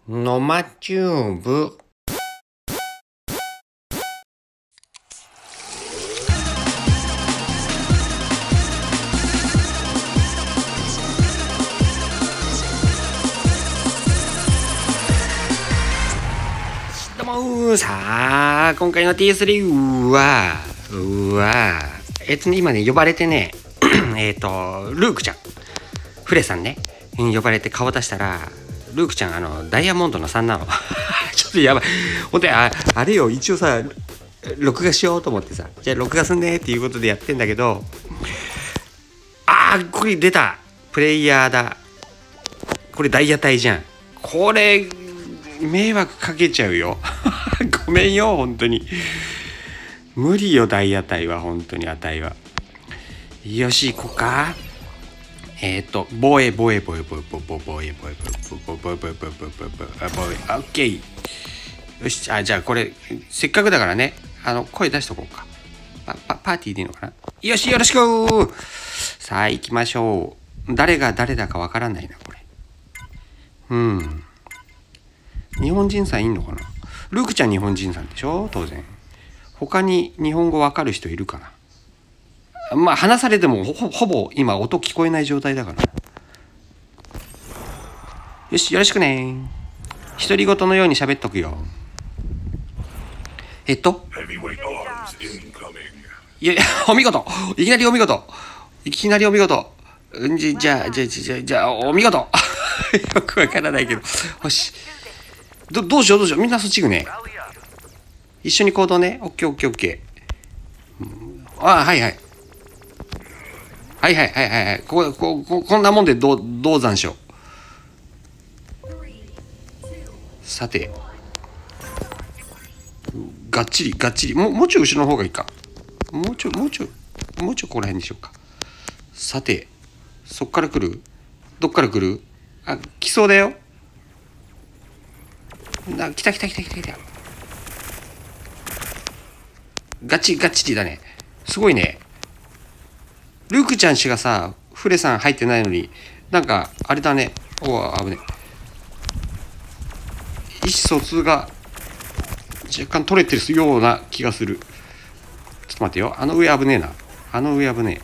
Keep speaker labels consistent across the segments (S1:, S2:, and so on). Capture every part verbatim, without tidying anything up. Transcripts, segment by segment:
S1: のまチューブ。どうもー、さあ今回の ティースリー はうわえっとね今ね呼ばれてねえっとルークちゃんフレさんね呼ばれて顔出したらルークちゃんあのダイヤモンドのさんなのちょっとやばいほんとに あ, あれよ一応さ録画しようと思ってさじゃあ録画すんねっていうことでやってんだけどあーこれ出たプレイヤーだこれダイヤ隊じゃんこれ迷惑かけちゃうよごめんよ本当に無理よダイヤ隊は本当に値はよし行こうかえっと防衛防衛防衛防衛防衛防衛防衛防衛防衛防衛防衛防衛防衛防衛防衛オッケーよしあじゃあこれせっかくだからねあの声出しとこうかパ, パ, パーティーでいいのかなよしよろしくさあ行きましょう誰が誰だかわからないなこれうん日本人さんいんのかなルークちゃん日本人さんでしょ当然他に日本語わかる人いるかなまあ話されても ほ, ほぼ今音聞こえない状態だからよしよろしくね独り言のように喋っとくよえっといやお見事いきなりお見事いきなりお見事じゃじゃじゃじゃじゃお見事よくわからないけどよしど, どうしようどうしようみんなそっち行くね一緒に行動ねオッケーオッケーオッケーああはいはいはいはいはいはいはいここここんなもんでどうどうざんしょうさてがっちりがっちりもうもうちょい後ろの方がいいかもうちょいもうちょいもうちょいここら辺にしようかさてそっから来るどっから来るあ来そうだよな来た来た来た来た来たガチガチリだねすごいねルークちゃん氏がさフレさん入ってないのになんかあれだねおお危ね意思疎通が若干取れてるような気がするちょっと待ってよあの上危ねえなあの上危ね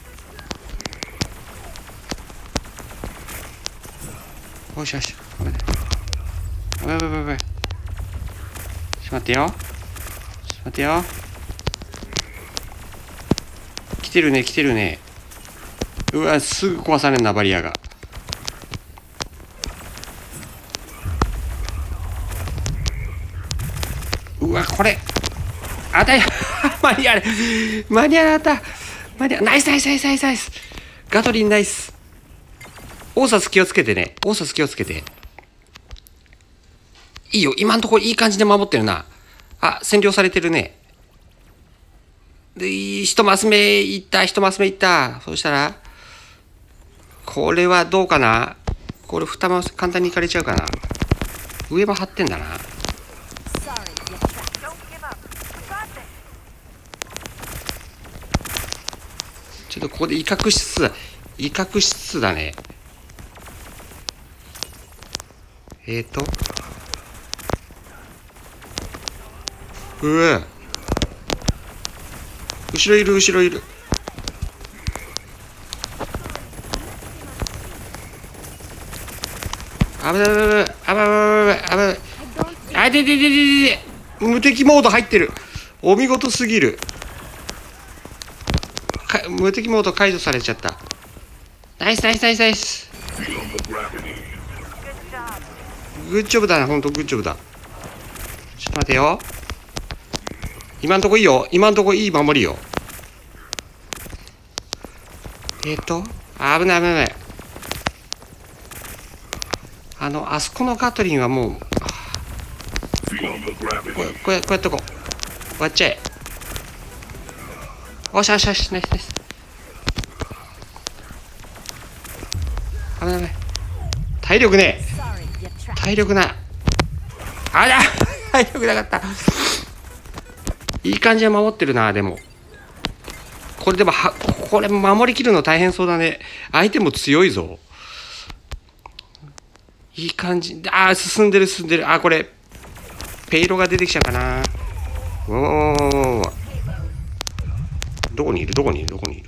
S1: えよしよし危ない危ない危ない危ないちょっと待ってよちょっと待ってよ来てるね来てるねうわすぐ壊されんなバリアがうわこれあたい間に合わ間に合わなかった間に合わナイスナイスナイスナイスナイスガトリンナイスオーサス気をつけてねオーサス気をつけていいよ今んところいい感じで守ってるなあ占領されてるねで一マス目いった一マス目いったそしたらこれはどうかなこれ二マス簡単にいかれちゃうかな上も張ってんだなちょっとここで威嚇しつつ威嚇しつつだねえーとうわ後ろいる後ろいる危ない危ない危ない危ない危ないあででででで無敵モード入ってるお見事すぎる無敵モード解除されちゃったナイスナイスナイスナイスグッジョブだなほんとグッジョブだちょっと待てよ今んとこいいよ今んとこいい守りよえっとあ危ない危ない危ないあのあそこのガトリンはもうこうこうやこうやっとこう割っちゃえおしよしよしナイスナイス危ない危ない体力ね体力なあら体力なかったいい感じで守ってるなでもこれでもはこれ守りきるの大変そうだね相手も強いぞいいい感じ。あー、進んでる進んでる。あー、これペイロが出てきちゃうかな。おお、どこにいるどこにいるどこにいる。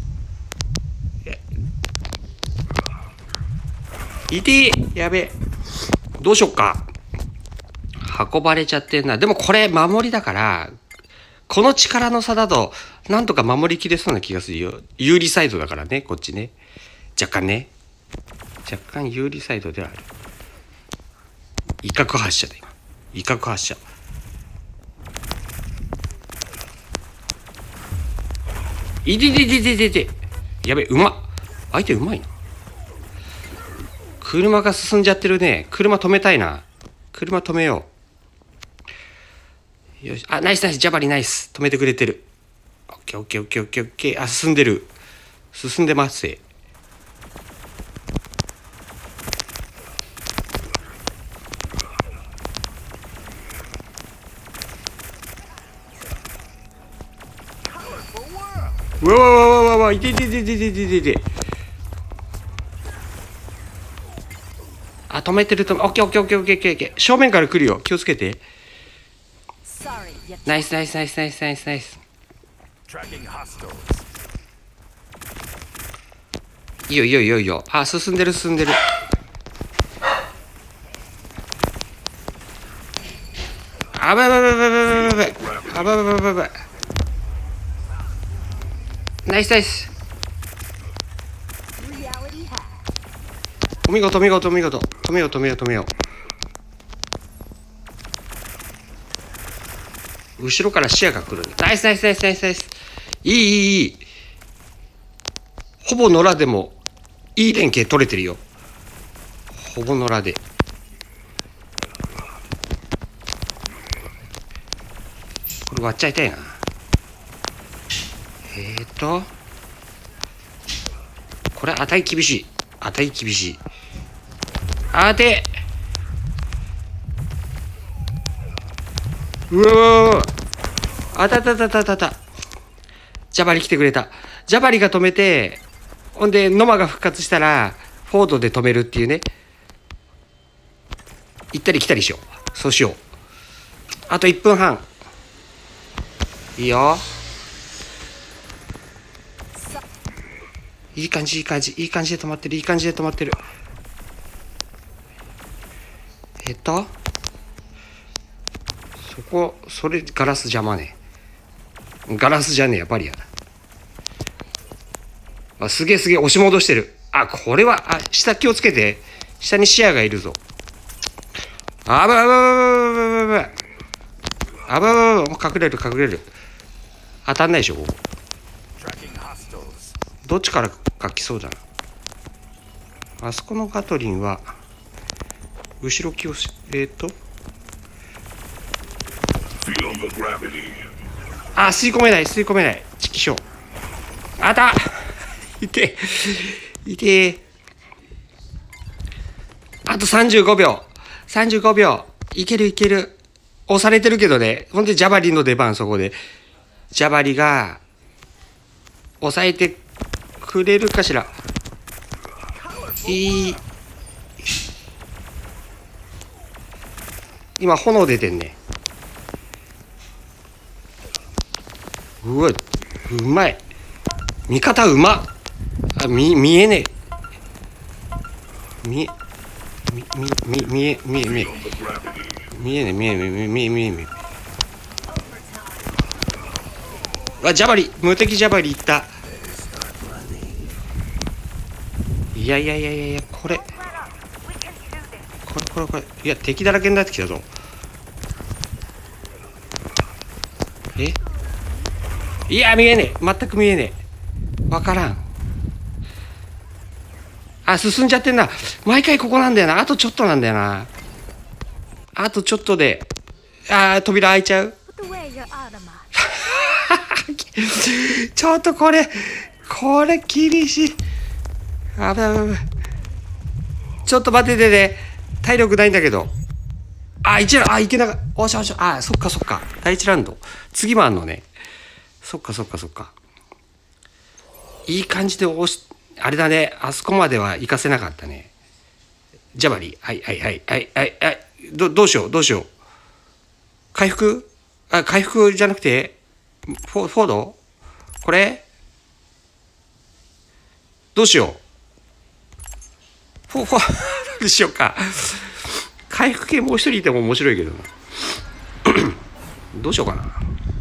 S1: いてー、やべえ。どうしよっか。運ばれちゃってんな。でもこれ守りだから、この力の差だとなんとか守りきれそうな気がするよ。有利サイドだからね、こっちね。若干ね、若干有利サイドではある。威嚇発射だ今。威嚇発射。いてててててて。やべえ、うまっ。相手うまいな。車が進んじゃってるね。車止めたいな。車止めよう。よし。あ、ナイスナイス。ジャバリナイス。止めてくれてる。オッケーオッケーオッケーオッケーオッケー。あ、進んでる。進んでますぜ。うわわわわわわ、いていていていていていていて。あ、止めてると、オッケーオッケーオッケーオッケーオッケー。正面から来るよ。気をつけて。ナイスナイスナイスナイスナイスナイス。いいよいいよいいよいいよ。あ、進んでる進んでる。あばばばばばばばばばばばば。ナイスナイス。お見事お見事お見事。止めよう止めよう止めよう。後ろから視野が来る。ナイスナイスナイスナイスナイス。いいいいいい。ほぼ野良でもいい連携取れてるよ。ほぼ野良で。これ割っちゃいたいな。えーとこれ値厳しい。値厳しい。あて。うわー、あたたたたたた。ジャバリ来てくれた。ジャバリが止めて、ほんでノマが復活したらフォードで止めるっていうね。行ったり来たりしよう。そうしよう。あといっぷんはん。いいよ。いい感じいい感じいい感じで止まってる。いい感じで止まってる。えっとそこ、それガラス邪魔ね。ガラスじゃねえや、バリアだ。あ、すげえすげえ押し戻してる。あ、これは、あ、下気をつけて。下に視野がいるぞ。あばばばばばばばば。あばばばば、隠れる隠れる。当たんないでしょここ。どっちからか来そうだな。あそこのガトリンは後ろ気をし、えっとあ、吸い込めない吸い込めない。チキショー。あたいていて。あとさんじゅうごびょうさんじゅうごびょう。いけるいける。押されてるけどね。ほんでジャバリの出番。そこでジャバリが抑えてくれるかしら。いい。今炎出てんね。うわ、うまい。味方うまっ。あ、見見えねえ。見えみみ見え見え見え見えね見え見え見え見え見え見え。あ、ジャバリ無敵ジャバリいった。いやいやいやいやいや、これこれこれこれ、いや敵だらけになってきたぞ。え、いや見えねえ、全く見えねえ。わからん。あ、進んじゃってんな。毎回ここなんだよな。あとちょっとなんだよな。あとちょっとで、あー、扉開いちゃう。ちょっとこれこれ厳しい。あばばば。ちょっと待っててね。体力ないんだけど。あ、一ラウンド、あ、いけなかった。おしょおしょ。あ、そっかそっか。第一ラウンド。次もあんのね。そっかそっかそっか。いい感じで押し、あれだね。あそこまでは行かせなかったね。 ジャバリ。はいはいはいはいはいはい。ど、どうしようどうしよう。回復あ、回復じゃなくて、フォ、フォードこれどうしよう。フォ、フォ、どうしようか。回復系もう一人いても面白いけどな。どうしようかな。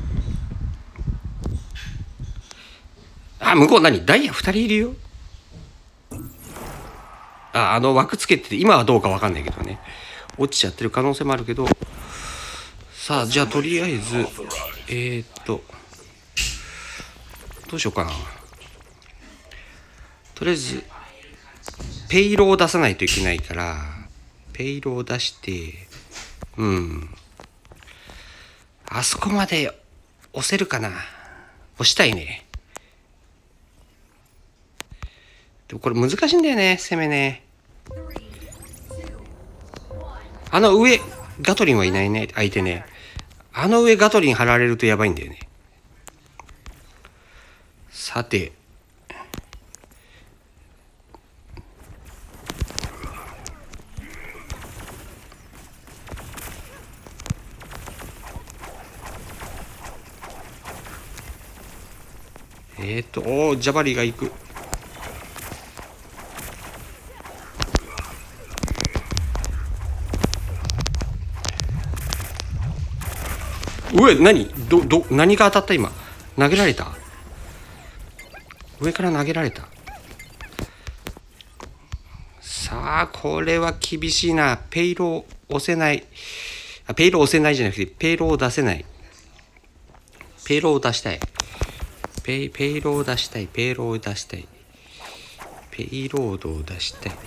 S1: あ、向こう何ダイヤ二人いるよ。あ、あの枠つけてて、今はどうかわかんないけどね。落ちちゃってる可能性もあるけど。さあ、じゃあとりあえず、えー、っと、どうしようかな。とりあえず、ペイロを出さないといけないから、ペイロを出して、うん。あそこまで押せるかな。押したいね。でもこれ難しいんだよね、攻めね。あの上、ガトリンはいないね、相手ね。あの上ガトリン張られるとやばいんだよね。さて。えっと、おー、ジャバリが行く。うえ、何ど、ど、何が当たった今。投げられた上から投げられた。さあ、これは厳しいな。ペイロー押せない。あ、ペイロー押せないじゃなくて、ペイローを出せない。ペイローを出したい。ペイ、ペイローを出したい。ペイローを出したい。ペイロードを出したい。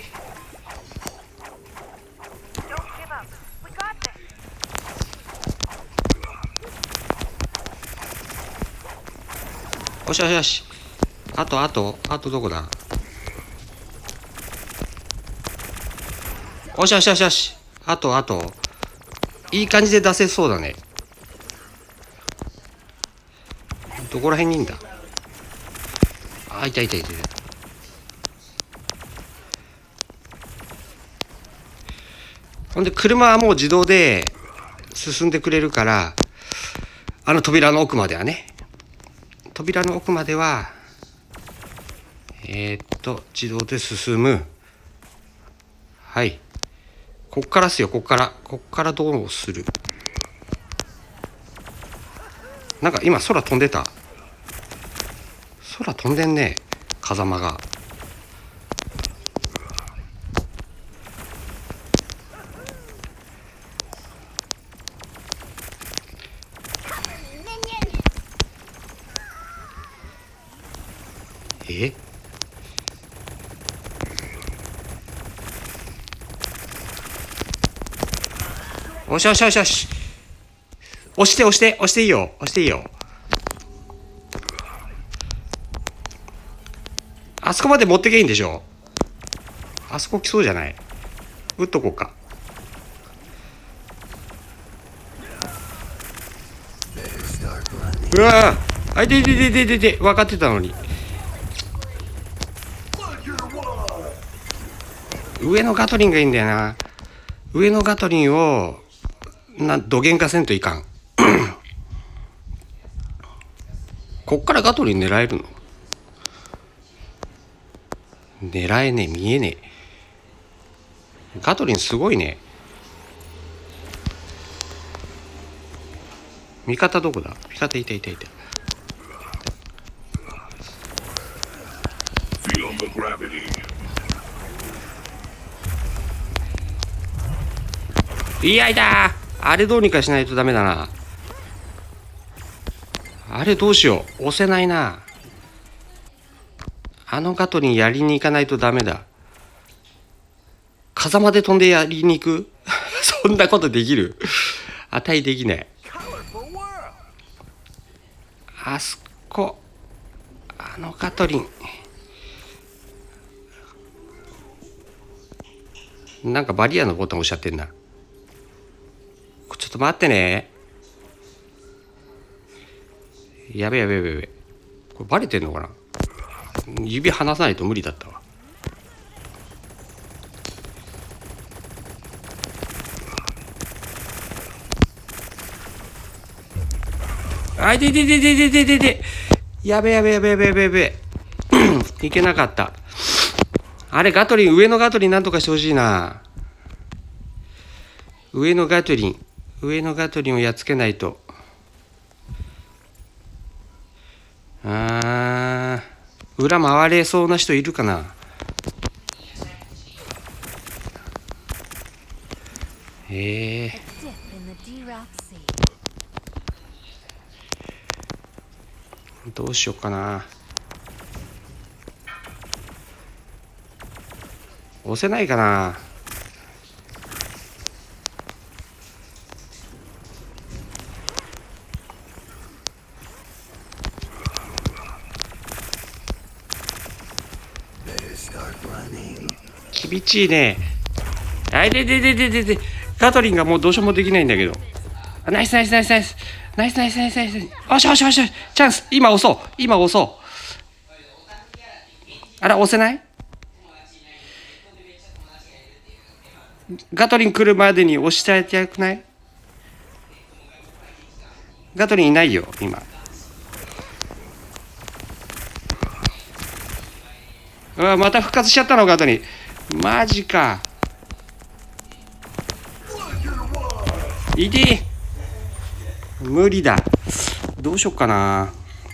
S1: よしよしよし。あとあとあとどこだ。よしよしよしよし。あとあといい感じで出せそうだね。どこら辺にいんだ。あ、いたいたいたいた。ほんで車はもう自動で進んでくれるから、あの扉の奥まではね。扉の奥まではえー、っと自動で進む。はい、こっからっすよ。こっからこっからどうする。なんか今空飛んでた。空飛んでんね、風間が。え、おしよしよしよし。押して押して押していいよ。押していいよ。あそこまで持ってけいいんでしょ。あそこ来そうじゃない。打っとこうか。うわー、あいていていていていていて、分かってたのに。上のガトリンがいいんだよな。上のガトリンをなどげんかせんといかん。こっからガトリン狙えるの。狙えねえ、見えねえ。ガトリンすごいね。味方どこだ。味方いたいたいた。いやいた。あれどうにかしないとダメだな。あれどうしよう。押せないな。あのガトリンやりに行かないとダメだ。風間で飛んでやりに行く。そんなことできる。値できない。あそこ、あのガトリン。なんかバリアのボタン押しちゃってんな。ちょっと待ってね。やべやべやべやべ。これバレてんのかな。指離さないと無理だったわ。 あいでででででででで。やべやべやべやべやべやべ。いけなかった。あれ、ガトリン、上のガトリンなんとかしてほしいな。上のガトリン、上のガトリンをやっつけないと。あー、裏回れそうな人いるかな。ええー、どうしようかな。押せないかな。厳しいね。あいでででででで。ガトリンがもうどうしようもできないんだけど。ナイスナイスナイスナイスナイスナイスナイスナイス。よしよしよしよし。チャンス。今押そう。今押そう。あら、押せない？ガトリン来るまでに押してあげたくない？ガトリンいないよ、今。うわ、また復活しちゃったの、ガトリン。マジか。いてー。無理だ。どうしよっかな。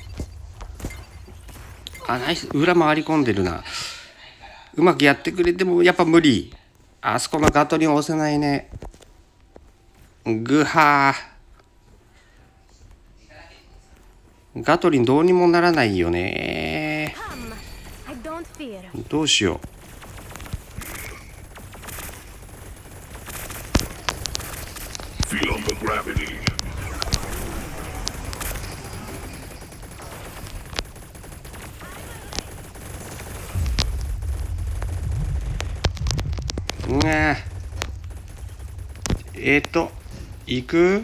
S1: あ、ナイス。裏回り込んでるな。うまくやってくれてもやっぱ無理。あそこのガトリン押せないね。ぐはー。ガトリンどうにもならないよね。どうしよう。うわえっと行く？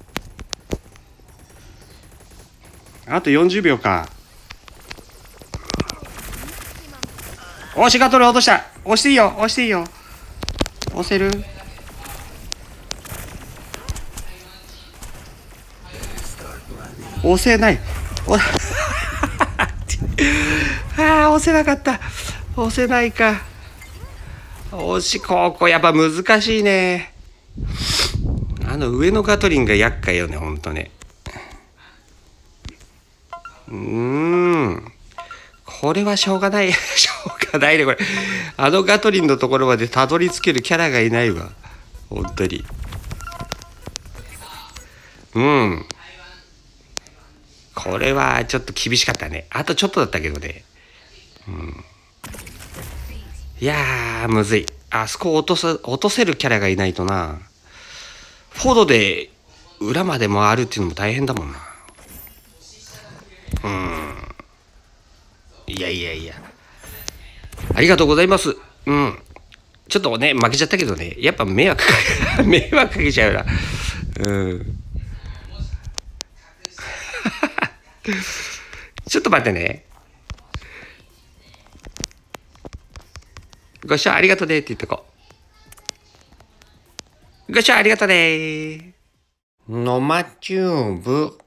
S1: あとよんじゅうびょうか。おし、ガトリン落とした。押していいよ、押していいよ。押せる？押せない。おああ、押せなかった。押せないか。押し、ここやっぱ難しいね。あの上のガトリンが厄介よね、ほんとね。うーん。これはしょうがない。しょうがないね、これ。あのガトリンのところまでたどり着けるキャラがいないわ。ほんとに。うん。これはちょっと厳しかったね。あとちょっとだったけどね。うん。いやー、むずい。あそこ落とす、落とせるキャラがいないとな。フォードで裏まで回るっていうのも大変だもんな。うん。いやいやいや。ありがとうございます。うん。ちょっとね、負けちゃったけどね。やっぱ迷惑かけ、迷惑かけちゃうな。うん。ちょっと待ってね。ご視聴ありがとうねって言っとこう。ご視聴ありがとうねー。ノマチューブ。